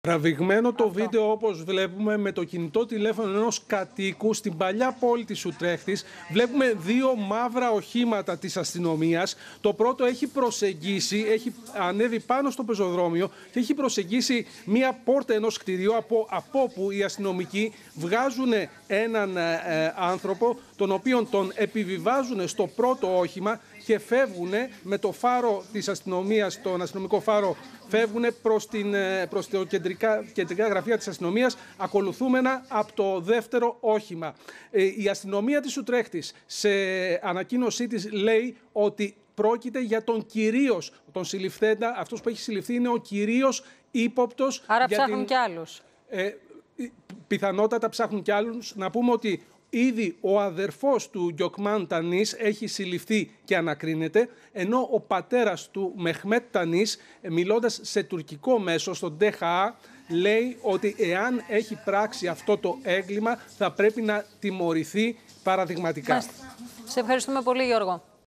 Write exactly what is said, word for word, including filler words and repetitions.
Τραβηγμένο το Αυτό. βίντεο, όπως βλέπουμε, με το κινητό τηλέφωνο ενός κατοίκου στην παλιά πόλη της Ουτρέχτης. Βλέπουμε δύο μαύρα οχήματα της αστυνομίας. Το πρώτο έχει προσεγγίσει, έχει ανέβει πάνω στο πεζοδρόμιο και έχει προσεγγίσει μία πόρτα ενός κτηρίου, από, από όπου οι αστυνομικοί βγάζουν έναν ε, άνθρωπο, τον οποίον τον επιβιβάζουν στο πρώτο όχημα και φεύγουν με το φάρο της αστυνομίας, τον αστυνομικό φάρο, φεύγουν προς, την, προς το κεντρικά, κεντρικά γραφεία της αστυνομίας, ακολουθούμενα από το δεύτερο όχημα. Η αστυνομία της Ουτρέχτης σε ανακοίνωσή της λέει ότι πρόκειται για τον κυρίως, τον συλληφθέντα, αυτός που έχει συλληφθεί είναι ο κυρίως ύποπτος. Άρα για ψάχνουν την, κι άλλους. Ε, πιθανότατα ψάχνουν κι άλλους. Να πούμε ότι ήδη ο αδερφός του Γκιοκμάν Τανής έχει συλληφθεί και ανακρίνεται, ενώ ο πατέρας του Μεχμέτ Τανής, μιλώντας σε τουρκικό μέσο, στον ΤΕΧΑ, λέει ότι εάν έχει πράξει αυτό το έγκλημα θα πρέπει να τιμωρηθεί παραδειγματικά. Μάλιστα. Σε ευχαριστούμε πολύ, Γιώργο.